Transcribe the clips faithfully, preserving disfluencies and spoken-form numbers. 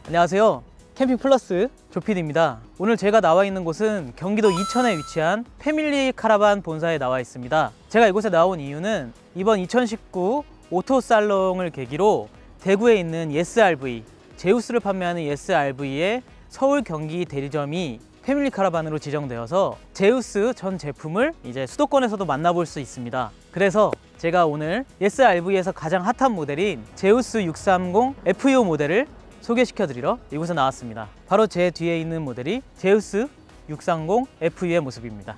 안녕하세요, 캠핑 플러스 조피디입니다. 오늘 제가 나와 있는 곳은 경기도 이천에 위치한 패밀리 카라반 본사에 나와 있습니다. 제가 이곳에 나온 이유는 이번 이천십구 오토살롱을 계기로 대구에 있는 예스알브이, 제우스를 판매하는 예스알브이의 서울 경기 대리점이 패밀리 카라반으로 지정되어서 제우스 전 제품을 이제 수도권에서도 만나볼 수 있습니다. 그래서 제가 오늘 예스알브이에서 가장 핫한 모델인 제우스 육삼공 에프유 모델을 소개시켜 드리러 이곳에 나왔습니다. 바로 제 뒤에 있는 모델이 제우스 육삼공 에프유의 모습입니다.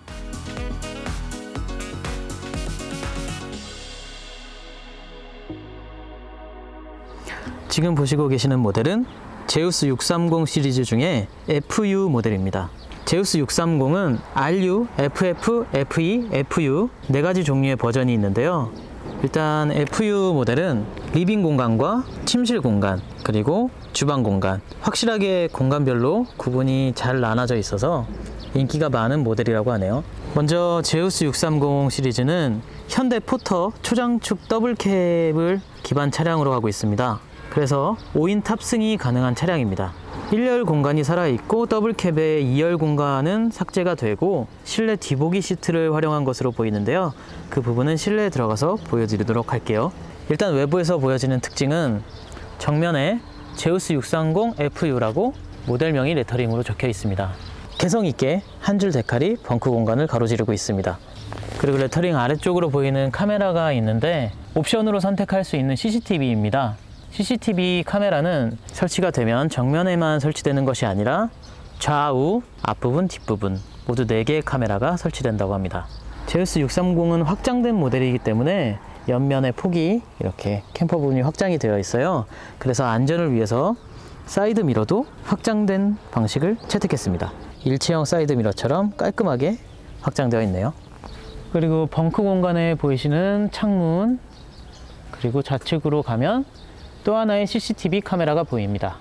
지금 보시고 계시는 모델은 제우스 육삼공 시리즈 중에 에프유 모델입니다. 제우스 육삼공은 알유, 에프에프, 에프이, 에프유 네 가지 종류의 버전이 있는데요. 일단 에프유 모델은 리빙 공간과 침실 공간, 그리고 주방 공간, 확실하게 공간별로 구분이 잘 나눠져 있어서 인기가 많은 모델이라고 하네요. 먼저 제우스 육삼공 시리즈는 현대 포터 초장축 더블캡을 기반 차량으로 하고 있습니다. 그래서 오 인 탑승이 가능한 차량입니다. 일 열 공간이 살아있고 더블캡의 이 열 공간은 삭제가 되고 실내 뒤보기 시트를 활용한 것으로 보이는데요. 그 부분은 실내에 들어가서 보여드리도록 할게요. 일단 외부에서 보여지는 특징은 정면에 제우스 육삼공 에프유라고 모델명이 레터링으로 적혀 있습니다. 개성있게 한 줄 데칼이 벙크 공간을 가로지르고 있습니다. 그리고 레터링 아래쪽으로 보이는 카메라가 있는데 옵션으로 선택할 수 있는 씨씨티비입니다. 씨씨티비 카메라는 설치가 되면 정면에만 설치되는 것이 아니라 좌우, 앞부분, 뒷부분 모두 네 개의 카메라가 설치된다고 합니다. 제우스 육삼공은 확장된 모델이기 때문에 옆면의 폭이 이렇게 캠퍼 부분이 확장이 되어 있어요. 그래서 안전을 위해서 사이드 미러도 확장된 방식을 채택했습니다. 일체형 사이드 미러처럼 깔끔하게 확장되어 있네요. 그리고 벙크 공간에 보이시는 창문, 그리고 좌측으로 가면 또 하나의 씨씨티비 카메라가 보입니다.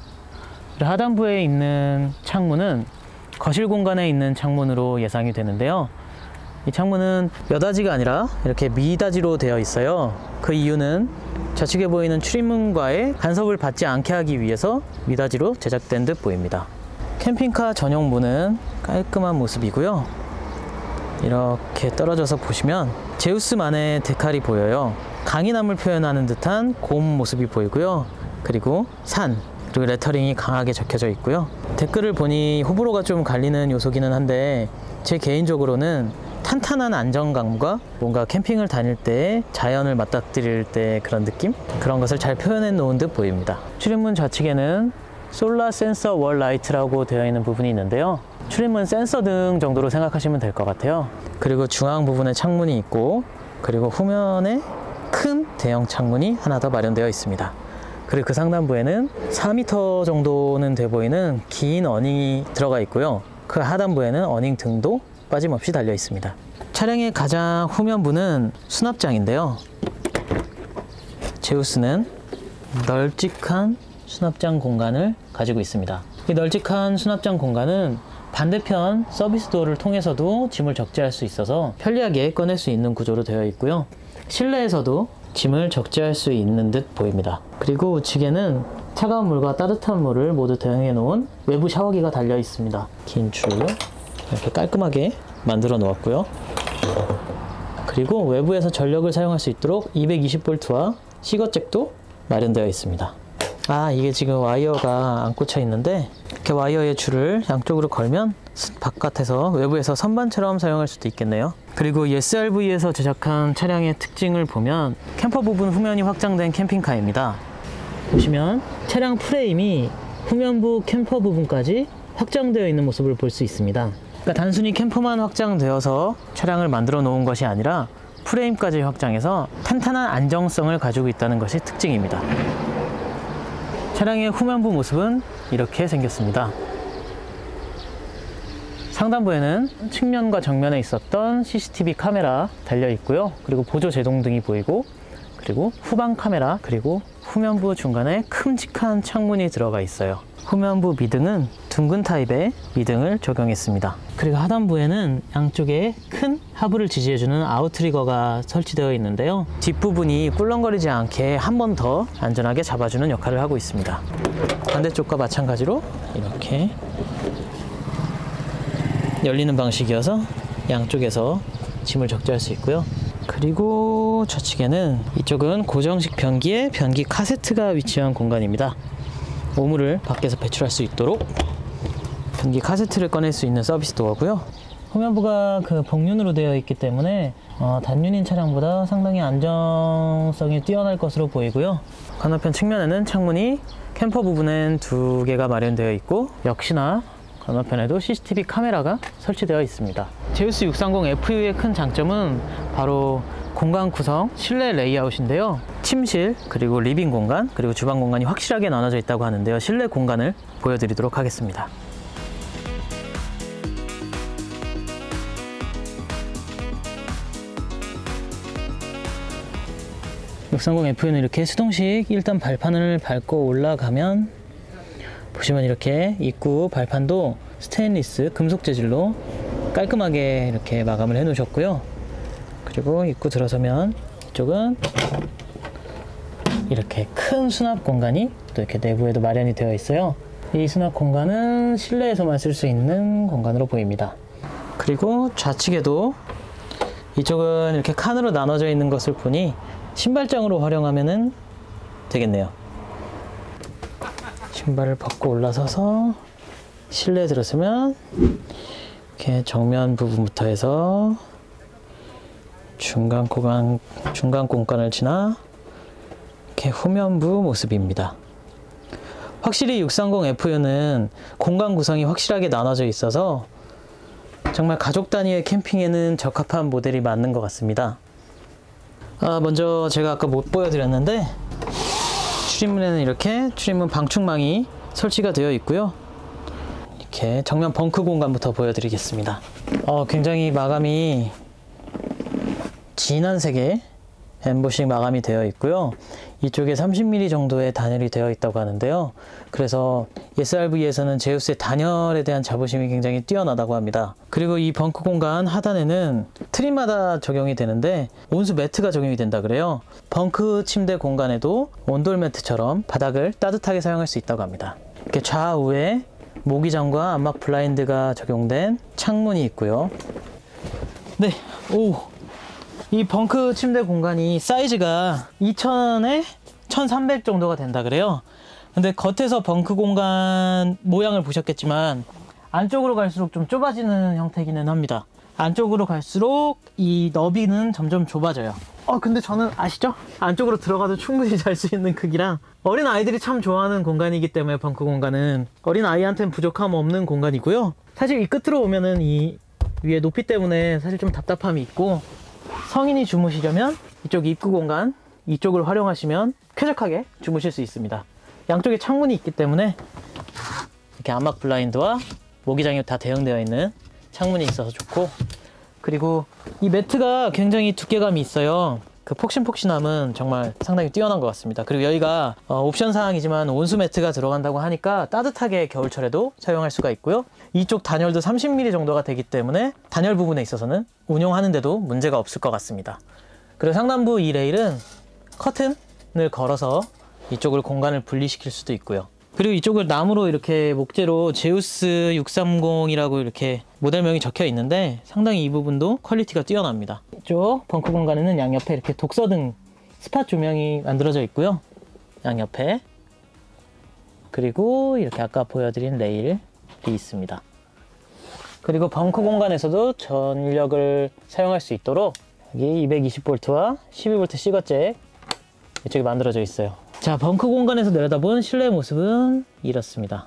하단부에 있는 창문은 거실 공간에 있는 창문으로 예상이 되는데요. 이 창문은 여다지가 아니라 이렇게 미다지로 되어 있어요. 그 이유는 좌측에 보이는 출입문과의 간섭을 받지 않게 하기 위해서 미다지로 제작된 듯 보입니다. 캠핑카 전용 문은 깔끔한 모습이고요. 이렇게 떨어져서 보시면 제우스만의 데칼이 보여요. 강인함을 표현하는 듯한 고음 모습이 보이고요. 그리고 산, 그리고 레터링이 강하게 적혀져 있고요. 댓글을 보니 호불호가 좀 갈리는 요소기는 한데 제 개인적으로는 탄탄한 안정감과 뭔가 캠핑을 다닐 때 자연을 맞닥뜨릴 때 그런 느낌? 그런 것을 잘 표현해 놓은 듯 보입니다. 출입문 좌측에는 솔라 센서 월 라이트라고 되어 있는 부분이 있는데요. 출입문 센서 등 정도로 생각하시면 될 것 같아요. 그리고 중앙 부분에 창문이 있고, 그리고 후면에 큰 대형 창문이 하나 더 마련되어 있습니다. 그리고 그 상단부에는 사 미터 정도는 돼 보이는 긴 어닝이 들어가 있고요. 그 하단부에는 어닝 등도 빠짐없이 달려 있습니다. 차량의 가장 후면부는 수납장인데요. 제우스는 널찍한 수납장 공간을 가지고 있습니다. 이 널찍한 수납장 공간은 반대편 서비스 도어를 통해서도 짐을 적재할 수 있어서 편리하게 꺼낼 수 있는 구조로 되어 있고요. 실내에서도 짐을 적재할 수 있는 듯 보입니다. 그리고 우측에는 차가운 물과 따뜻한 물을 모두 대응해 놓은 외부 샤워기가 달려 있습니다. 긴 줄로 이렇게 깔끔하게 만들어 놓았고요. 그리고 외부에서 전력을 사용할 수 있도록 이백이십 볼트와 시거잭도 마련되어 있습니다. 아, 이게 지금 와이어가 안 꽂혀 있는데 이렇게 와이어의 줄을 양쪽으로 걸면 바깥에서 외부에서 선반처럼 사용할 수도 있겠네요. 그리고 예스알브이에서 제작한 차량의 특징을 보면 캠퍼 부분 후면이 확장된 캠핑카입니다. 보시면 차량 프레임이 후면부 캠퍼 부분까지 확장되어 있는 모습을 볼 수 있습니다. 그러니까 단순히 캠퍼만 확장되어서 차량을 만들어 놓은 것이 아니라 프레임까지 확장해서 탄탄한 안정성을 가지고 있다는 것이 특징입니다. 차량의 후면부 모습은 이렇게 생겼습니다. 상단부에는 측면과 정면에 있었던 씨씨티비 카메라 달려 있고요. 그리고 보조 제동등이 보이고, 그리고 후방 카메라, 그리고 후면부 중간에 큼직한 창문이 들어가 있어요. 후면부 미등은 둥근 타입의 미등을 적용했습니다. 그리고 하단부에는 양쪽에 큰 하부를 지지해주는 아웃트리거가 설치되어 있는데요. 뒷부분이 꿀렁거리지 않게 한 번 더 안전하게 잡아주는 역할을 하고 있습니다. 반대쪽과 마찬가지로 이렇게 열리는 방식이어서 양쪽에서 짐을 적재할 수 있고요. 그리고 좌측에는 이쪽은 고정식 변기에 변기 카세트가 위치한 공간입니다. 오물을 밖에서 배출할 수 있도록 변기 카세트를 꺼낼 수 있는 서비스 도어고요. 후면부가 그 복륜으로 되어 있기 때문에 어, 단륜인 차량보다 상당히 안정성이 뛰어날 것으로 보이고요. 건너편 측면에는 창문이 캠퍼 부분엔 두 개가 마련되어 있고, 역시나 건너편에도 씨씨티비 카메라가 설치되어 있습니다. 제우스 육삼공 에프유의 큰 장점은 바로 공간 구성, 실내 레이아웃인데요. 침실, 그리고 리빙 공간, 그리고 주방 공간이 확실하게 나눠져 있다고 하는데요. 실내 공간을 보여드리도록 하겠습니다. 육삼공 에프유는 이렇게 수동식 일 단 발판을 밟고 올라가면 보시면 이렇게 입구 발판도 스테인리스 금속 재질로 깔끔하게 이렇게 마감을 해 놓으셨고요. 그리고 입구 들어서면 이쪽은 이렇게 큰 수납 공간이 또 이렇게 내부에도 마련이 되어 있어요. 이 수납 공간은 실내에서만 쓸 수 있는 공간으로 보입니다. 그리고 좌측에도 이쪽은 이렇게 칸으로 나눠져 있는 것을 보니 신발장으로 활용하면 되겠네요. 신발을 벗고 올라서서 실내에 들어서면 이렇게 정면 부분부터 해서 중간 공간, 중간 공간을 지나 이렇게 후면부 모습입니다. 확실히 육삼공 에프유는 공간 구성이 확실하게 나눠져 있어서 정말 가족 단위의 캠핑에는 적합한 모델이 맞는 것 같습니다. 아, 먼저 제가 아까 못 보여드렸는데 출입문에는 이렇게 출입문 방충망이 설치가 되어 있고요. 이렇게 정면 벙크 공간부터 보여드리겠습니다. 어, 굉장히 마감이 진한 색의 엠보싱 마감이 되어 있고요. 이쪽에 삼십 밀리미터 정도의 단열이 되어 있다고 하는데요. 그래서 에스알브이에서는 제우스의 단열에 대한 자부심이 굉장히 뛰어나다고 합니다. 그리고 이 벙크 공간 하단에는 트림마다 적용이 되는데 온수 매트가 적용이 된다 그래요. 벙크 침대 공간에도 온돌 매트처럼 바닥을 따뜻하게 사용할 수 있다고 합니다. 이렇게 좌우에 모기장과 암막 블라인드가 적용된 창문이 있고요. 네, 오! 이 벙크 침대 공간이 사이즈가 이천에 천삼백 정도가 된다 그래요. 근데 겉에서 벙크 공간 모양을 보셨겠지만 안쪽으로 갈수록 좀 좁아지는 형태이기는 합니다. 안쪽으로 갈수록 이 너비는 점점 좁아져요. 어 근데 저는 아시죠? 안쪽으로 들어가도 충분히 잘 수 있는 크기랑 어린 아이들이 참 좋아하는 공간이기 때문에 벙크 공간은 어린 아이한테는 부족함 없는 공간이고요. 사실 이 끝으로 오면은 이 위에 높이 때문에 사실 좀 답답함이 있고, 성인이 주무시려면 이쪽 입구 공간 이쪽을 활용하시면 쾌적하게 주무실 수 있습니다. 양쪽에 창문이 있기 때문에 이렇게 암막 블라인드와 모기장이 다 대응되어 있는 창문이 있어서 좋고, 그리고 이 매트가 굉장히 두께감이 있어요. 그 폭신폭신함은 정말 상당히 뛰어난 것 같습니다. 그리고 여기가 어, 옵션 사항이지만 온수 매트가 들어간다고 하니까 따뜻하게 겨울철에도 사용할 수가 있고요. 이쪽 단열도 삼십 밀리미터 정도가 되기 때문에 단열 부분에 있어서는 운용하는데도 문제가 없을 것 같습니다. 그리고 상단부 이 레일은 커튼을 걸어서 이쪽을 공간을 분리시킬 수도 있고요. 그리고 이쪽을 나무로 이렇게 목재로 제우스 육삼공이라고 이렇게 모델명이 적혀 있는데 상당히 이 부분도 퀄리티가 뛰어납니다. 이쪽 벙커 공간에는 양옆에 이렇게 독서등 스팟 조명이 만들어져 있고요. 양옆에. 그리고 이렇게 아까 보여드린 레일이 있습니다. 그리고 벙커 공간에서도 전력을 사용할 수 있도록 여기 이백이십 볼트와 십이 볼트 C거잭 이쪽에 만들어져 있어요. 자, 벙커 공간에서 내려다본 실내 모습은 이렇습니다.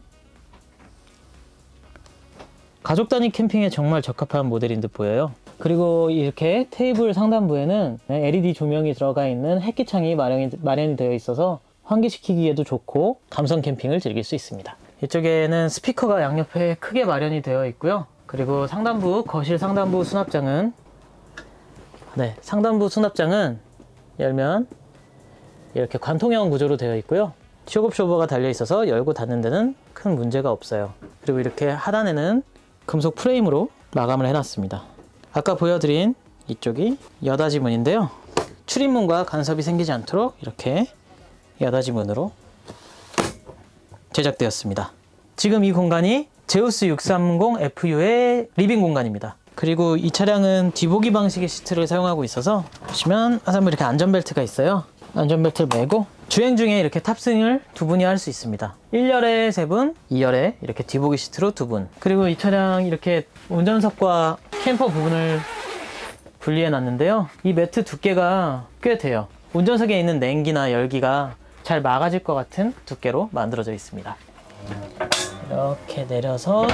가족 단위 캠핑에 정말 적합한 모델인 듯 보여요. 그리고 이렇게 테이블 상단부에는 엘이디 조명이 들어가 있는 햇기창이 마련이, 마련이 되어 있어서 환기시키기에도 좋고 감성 캠핑을 즐길 수 있습니다. 이쪽에는 스피커가 양옆에 크게 마련이 되어 있고요. 그리고 상단부, 거실 상단부 수납장은 네, 상단부 수납장은 열면 이렇게 관통형 구조로 되어 있고요. 쇼급 쇼버가 달려 있어서 열고 닫는 데는 큰 문제가 없어요. 그리고 이렇게 하단에는 금속 프레임으로 마감을 해놨습니다. 아까 보여드린 이쪽이 여닫이 문인데요. 출입문과 간섭이 생기지 않도록 이렇게 여닫이 문으로 제작되었습니다. 지금 이 공간이 제우스 육삼공 에프유의 리빙 공간입니다. 그리고 이 차량은 뒤보기 방식의 시트를 사용하고 있어서 보시면 하산부 이렇게 안전벨트가 있어요. 안전벨트를 매고 주행 중에 이렇게 탑승을 두 분이 할 수 있습니다. 일 열에 세 분, 이 열에 이렇게 뒤보기 시트로 두 분. 그리고 이 차량 이렇게 운전석과 캠퍼 부분을 분리해 놨는데요. 이 매트 두께가 꽤 돼요. 운전석에 있는 냉기나 열기가 잘 막아질 것 같은 두께로 만들어져 있습니다. 이렇게 내려서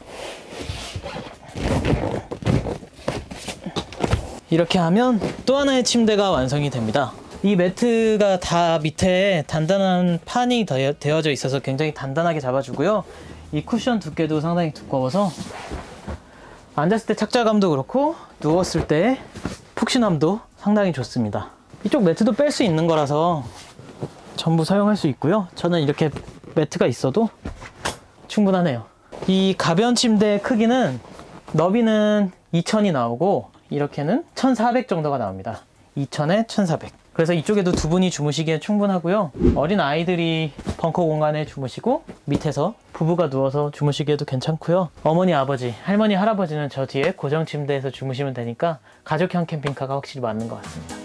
이렇게 하면 또 하나의 침대가 완성이 됩니다. 이 매트가 다 밑에 단단한 판이 되어져 있어서 굉장히 단단하게 잡아주고요. 이 쿠션 두께도 상당히 두꺼워서 앉았을 때 착자감도 그렇고 누웠을 때 푹신함도 상당히 좋습니다. 이쪽 매트도 뺄 수 있는 거라서 전부 사용할 수 있고요. 저는 이렇게 매트가 있어도 충분하네요. 이 가변 침대의 크기는 너비는 이천이 나오고 이렇게는 천사백 정도가 나옵니다. 이천에 천사백. 그래서 이쪽에도 두 분이 주무시기에 충분하고요. 어린 아이들이 벙커 공간에 주무시고 밑에서 부부가 누워서 주무시기에도 괜찮고요. 어머니, 아버지, 할머니, 할아버지는 저 뒤에 고정 침대에서 주무시면 되니까 가족형 캠핑카가 확실히 맞는 것 같습니다.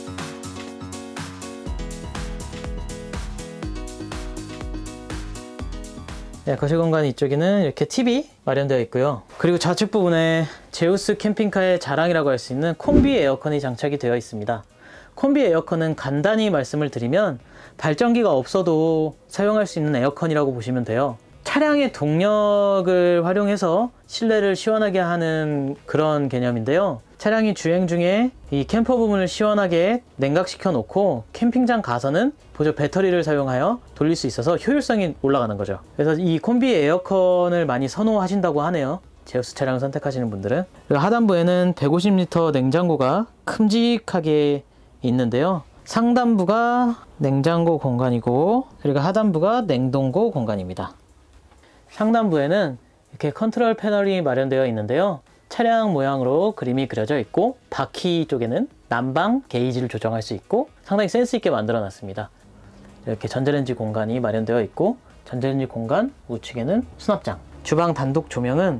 네, 거실 공간 이쪽에는 이렇게 티비 마련되어 있고요. 그리고 좌측 부분에 제우스 캠핑카의 자랑이라고 할 수 있는 콤비 에어컨이 장착이 되어 있습니다. 콤비 에어컨은 간단히 말씀을 드리면 발전기가 없어도 사용할 수 있는 에어컨이라고 보시면 돼요. 차량의 동력을 활용해서 실내를 시원하게 하는 그런 개념인데요. 차량이 주행 중에 이 캠퍼 부분을 시원하게 냉각시켜 놓고 캠핑장 가서는 보조 배터리를 사용하여 돌릴 수 있어서 효율성이 올라가는 거죠. 그래서 이 콤비 에어컨을 많이 선호하신다고 하네요. 제우스 차량을 선택하시는 분들은. 하단부에는 백오십 리터 냉장고가 큼직하게 있는데요. 상단부가 냉장고 공간이고 그리고 하단부가 냉동고 공간입니다. 상단부에는 이렇게 컨트롤 패널이 마련되어 있는데요. 차량 모양으로 그림이 그려져 있고 바퀴 쪽에는 난방 게이지를 조정할 수 있고 상당히 센스 있게 만들어 놨습니다. 이렇게 전자레인지 공간이 마련되어 있고 전자레인지 공간 우측에는 수납장. 주방 단독 조명은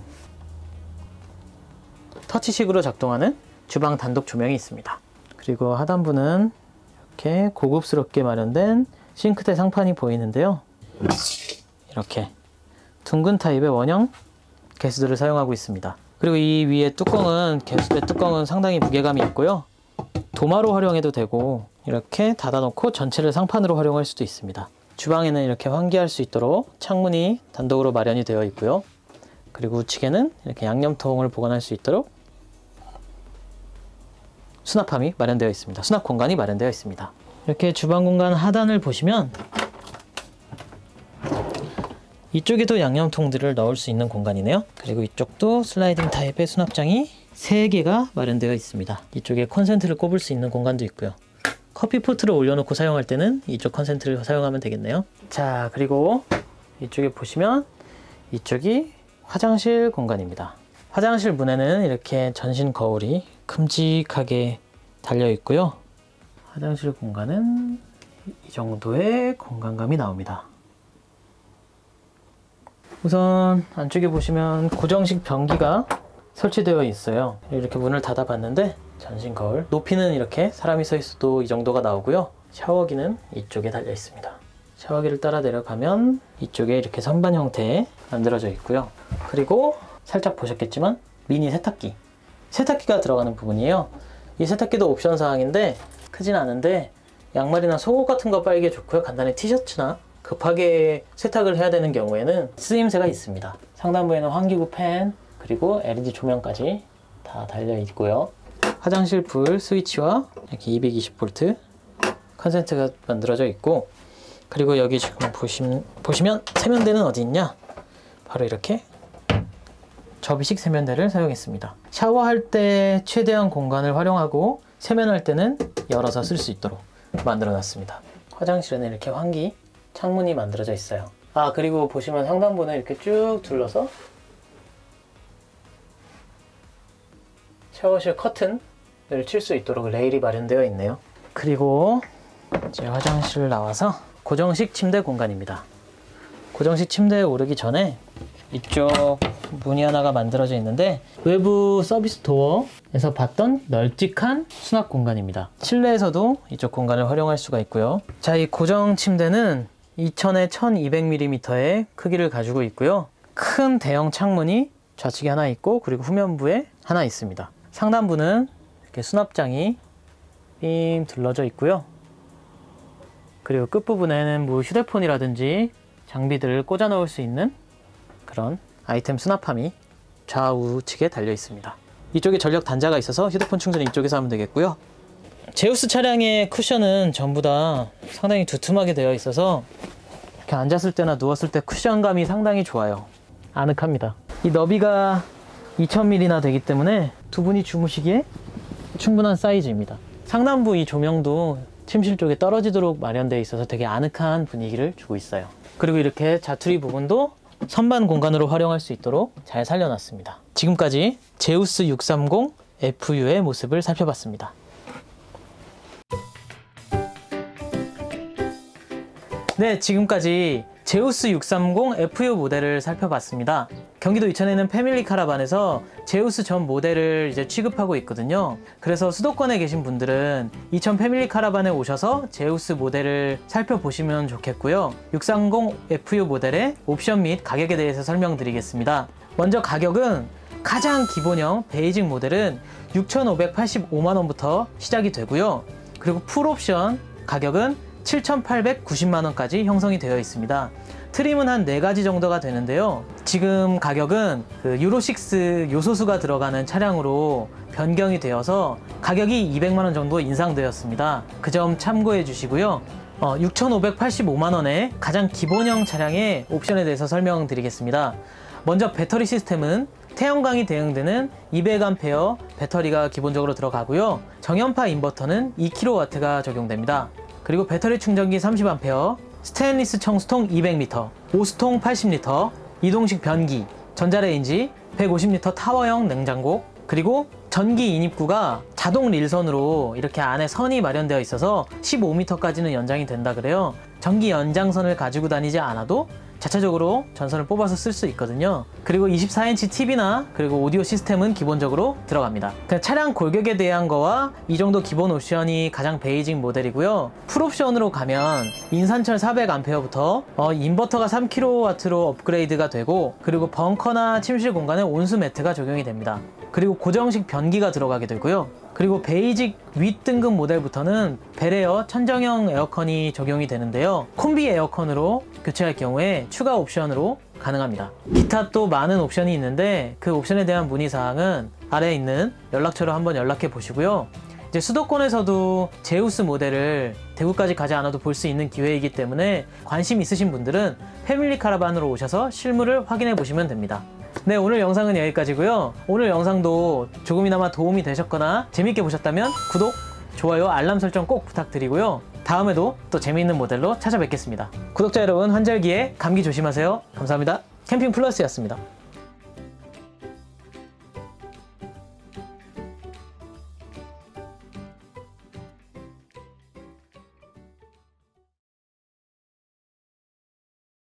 터치식으로 작동하는 주방 단독 조명이 있습니다. 그리고 하단부는 이렇게 고급스럽게 마련된 싱크대 상판이 보이는데요. 이렇게 둥근 타입의 원형 개수들을 사용하고 있습니다. 그리고 이 위에 뚜껑은 개수대 뚜껑은 상당히 무게감이 있고요. 도마로 활용해도 되고 이렇게 닫아놓고 전체를 상판으로 활용할 수도 있습니다. 주방에는 이렇게 환기할 수 있도록 창문이 단독으로 마련이 되어 있고요. 그리고 우측에는 이렇게 양념통을 보관할 수 있도록 수납함이 마련되어 있습니다. 수납 공간이 마련되어 있습니다. 이렇게 주방 공간 하단을 보시면 이쪽에도 양념통들을 넣을 수 있는 공간이네요. 그리고 이쪽도 슬라이딩 타입의 수납장이 세 개가 마련되어 있습니다. 이쪽에 콘센트를 꼽을 수 있는 공간도 있고요. 커피포트를 올려놓고 사용할 때는 이쪽 콘센트를 사용하면 되겠네요. 자, 그리고 이쪽에 보시면 이쪽이 화장실 공간입니다. 화장실 문에는 이렇게 전신 거울이 큼직하게 달려 있고요. 화장실 공간은 이 정도의 공간감이 나옵니다. 우선 안쪽에 보시면 고정식 변기가 설치되어 있어요. 이렇게 문을 닫아 봤는데 전신 거울, 높이는 이렇게 사람이 서 있어도 이 정도가 나오고요. 샤워기는 이쪽에 달려 있습니다. 샤워기를 따라 내려가면 이쪽에 이렇게 선반 형태에 만들어져 있고요. 그리고 살짝 보셨겠지만 미니 세탁기, 세탁기가 들어가는 부분이에요. 이 세탁기도 옵션 사항인데 크진 않은데 양말이나 속옷 같은 거 빨기 좋고요. 간단히 티셔츠나 급하게 세탁을 해야 되는 경우에는 쓰임새가 있습니다. 상단부에는 환기구 팬 그리고 엘이디 조명까지 다 달려 있고요. 화장실 불 스위치와 이렇게 이백이십 볼트 컨센트가 만들어져 있고, 그리고 여기 지금 보시면, 보시면 세면대는 어디 있냐? 바로 이렇게 접이식 세면대를 사용했습니다. 샤워할 때 최대한 공간을 활용하고 세면할 때는 열어서 쓸 수 있도록 만들어 놨습니다. 화장실에는 이렇게 환기 창문이 만들어져 있어요. 아, 그리고 보시면 상단부는 이렇게 쭉 둘러서 샤워실 커튼을 칠 수 있도록 레일이 마련되어 있네요. 그리고 이제 화장실을 나와서 고정식 침대 공간입니다. 고정식 침대에 오르기 전에 이쪽 문이 하나가 만들어져 있는데 외부 서비스 도어에서 봤던 널찍한 수납 공간입니다. 실내에서도 이쪽 공간을 활용할 수가 있고요. 자, 이 고정 침대는 이천에 천이백 밀리미터의 크기를 가지고 있고요. 큰 대형 창문이 좌측에 하나 있고 그리고 후면부에 하나 있습니다. 상단부는 이렇게 수납장이 빔 둘러져 있고요. 그리고 끝부분에는 뭐 휴대폰이라든지 장비들을 꽂아 넣을 수 있는 그런 아이템 수납함이 좌우측에 달려 있습니다. 이쪽에 전력 단자가 있어서 휴대폰 충전은 이쪽에서 하면 되겠고요. 제우스 차량의 쿠션은 전부 다 상당히 두툼하게 되어 있어서 이렇게 앉았을 때나 누웠을 때 쿠션감이 상당히 좋아요. 아늑합니다. 이 너비가 이천 밀리미터나 되기 때문에 두 분이 주무시기에 충분한 사이즈입니다. 상단부 이 조명도 침실 쪽에 떨어지도록 마련되어 있어서 되게 아늑한 분위기를 주고 있어요. 그리고 이렇게 자투리 부분도 선반 공간으로 활용할 수 있도록 잘 살려놨습니다. 지금까지 제우스 육삼공 에프유의 모습을 살펴봤습니다. 네, 지금까지 제우스 육삼공 에프유 모델을 살펴봤습니다. 경기도 이천에 있는 패밀리 카라반에서 제우스 전 모델을 이제 취급하고 있거든요. 그래서 수도권에 계신 분들은 이천 패밀리 카라반에 오셔서 제우스 모델을 살펴보시면 좋겠고요. 육삼공 에프유 모델의 옵션 및 가격에 대해서 설명드리겠습니다. 먼저 가격은 가장 기본형 베이직 모델은 육천오백팔십오만 원부터 시작이 되고요. 그리고 풀옵션 가격은 칠천팔백구십만 원까지 형성이 되어 있습니다. 트림은 한 네 가지 정도가 되는데요. 지금 가격은 그 유로육 요소수가 들어가는 차량으로 변경이 되어서 가격이 이백만 원 정도 인상되었습니다. 그 점 참고해 주시고요. 어, 육천오백팔십오만 원의 가장 기본형 차량의 옵션에 대해서 설명드리겠습니다. 먼저 배터리 시스템은 태양광이 대응되는 이백 암페어 배터리가 기본적으로 들어가고요. 정연파 인버터는 이 킬로와트가 적용됩니다. 그리고 배터리 충전기 삼십 암페어, 스테인리스 청수통 이백 리터, 오수통 팔십 리터, 이동식 변기, 전자레인지, 백오십 리터 타워형 냉장고, 그리고 전기 인입구가 자동 릴선으로 이렇게 안에 선이 마련되어 있어서 십오 미터까지는 연장이 된다 그래요. 전기 연장선을 가지고 다니지 않아도 자체적으로 전선을 뽑아서 쓸 수 있거든요. 그리고 이십사 인치 티비나 그리고 오디오 시스템은 기본적으로 들어갑니다. 차량 골격에 대한 거와 이 정도 기본 옵션이 가장 베이직 모델이고요. 풀옵션으로 가면 인산철 사백 암페어부터 어, 인버터가 삼 킬로와트로 업그레이드가 되고, 그리고 벙커나 침실 공간에 온수 매트가 적용이 됩니다. 그리고 고정식 변기가 들어가게 되고요. 그리고 베이직 윗등급 모델부터는 벨에어 천정형 에어컨이 적용이 되는데요. 콤비 에어컨으로 교체할 경우에 추가 옵션으로 가능합니다. 기타 또 많은 옵션이 있는데 그 옵션에 대한 문의사항은 아래에 있는 연락처로 한번 연락해 보시고요. 이제 수도권에서도 제우스 모델을 대구까지 가지 않아도 볼 수 있는 기회이기 때문에 관심 있으신 분들은 패밀리 카라반으로 오셔서 실물을 확인해 보시면 됩니다. 네, 오늘 영상은 여기까지고요. 오늘 영상도 조금이나마 도움이 되셨거나 재밌게 보셨다면 구독, 좋아요, 알람 설정 꼭 부탁드리고요. 다음에도 또 재미있는 모델로 찾아뵙겠습니다. 구독자 여러분, 환절기에 감기 조심하세요. 감사합니다. 캠핑 플러스였습니다.